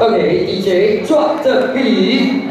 OK，DJ 转着笔。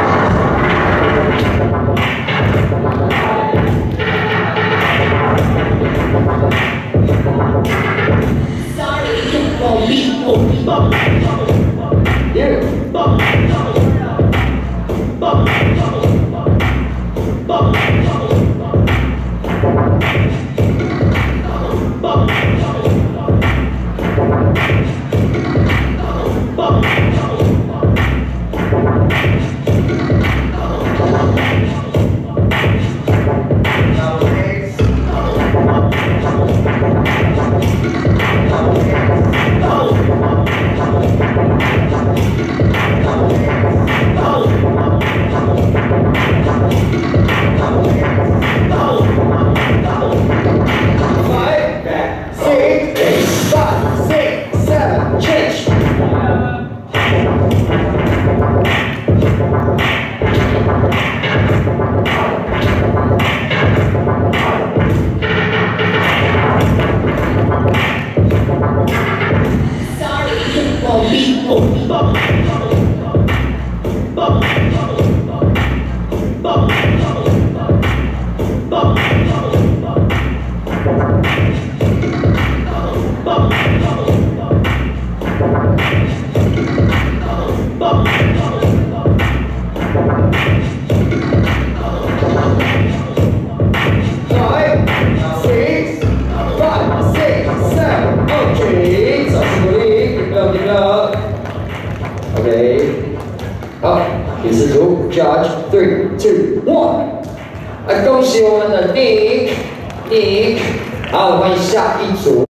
好，第四组 ，Judge 3、2、1。恭喜我们的 Nick，好，欢迎下一组。